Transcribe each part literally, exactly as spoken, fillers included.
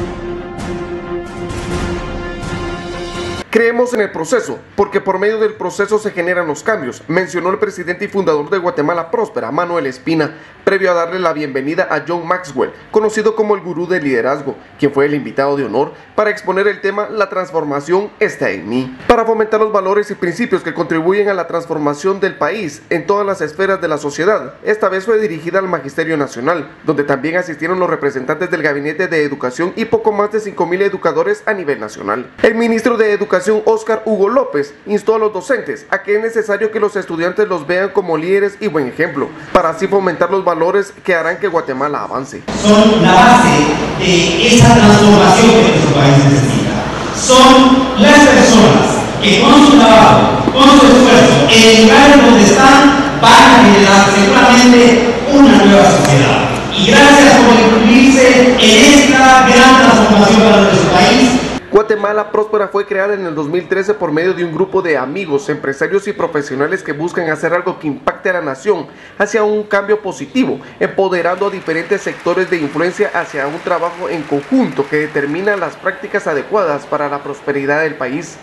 Creemos en el proceso, porque por medio del proceso se generan los cambios, mencionó el presidente y fundador de Guatemala Próspera, Manuel Espina, previo a darle la bienvenida a John Maxwell, conocido como el gurú del liderazgo, quien fue el invitado de honor para exponer el tema La transformación está en mí, para fomentar los valores y principios que contribuyen a la transformación del país en todas las esferas de la sociedad. Esta vez fue dirigida al Magisterio Nacional, donde también asistieron los representantes del Gabinete de Educación y poco más de cinco mil educadores a nivel nacional. El ministro de Educación, Óscar Hugo López, instó a los docentes a que es necesario que los estudiantes los vean como líderes y buen ejemplo, para así fomentar los valores que harán que Guatemala avance. Son la base de esa transformación que nuestro país necesita. Son las personas que con su trabajo, con su esfuerzo, en lugares donde están, van a generar seguramente una nueva sociedad. Y gracias por incluirse en esta gran transformación para nuestro país. Guatemala Próspera fue creada en el dos mil trece por medio de un grupo de amigos, empresarios y profesionales que buscan hacer algo que impacte a la nación hacia un cambio positivo, empoderando a diferentes sectores de influencia hacia un trabajo en conjunto que determina las prácticas adecuadas para la prosperidad del país.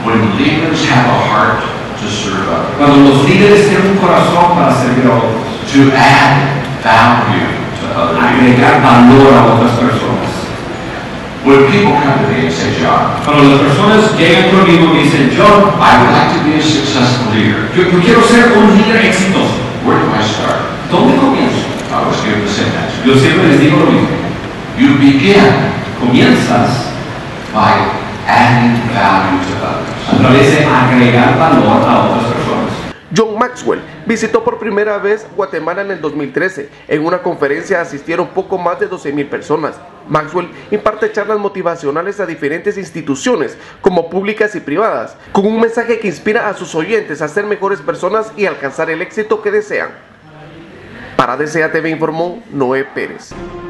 Cuando los líderes tienen un corazón para servir a otros, to add value to others, agregar valor a otras personas. when people come to me and say, John, Cuando las personas llegan conmigo y me dicen, John, I would like to be a successful leader, yo, yo quiero ser un líder exitoso, where do I start? ¿dónde comienzo? I always give the same answer. Yo siempre les digo lo mismo. You begin Comienzas by adding value to others. a través de agregar valor a otras personas. John Maxwell visitó por primera vez Guatemala en el dos mil trece. En una conferencia asistieron poco más de doce mil personas. Maxwell imparte charlas motivacionales a diferentes instituciones, como públicas y privadas, con un mensaje que inspira a sus oyentes a ser mejores personas y alcanzar el éxito que desean. Para D C A T V informó Noé Pérez.